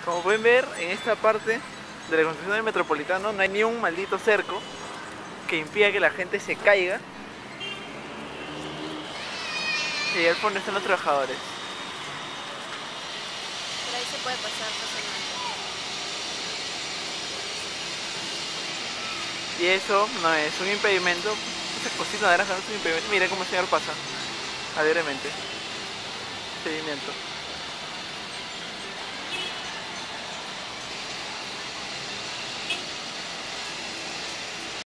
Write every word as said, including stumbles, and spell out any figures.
Como pueden ver, en esta parte de la construcción del Metropolitano no hay ni un maldito cerco que impida que la gente se caiga. Y al fondo están los trabajadores. Por ahí se puede pasar fácilmente. Y eso no es un impedimento. Esa cosita naranja no es un impedimento. Miren cómo el señor pasa alegremente. Seguimiento.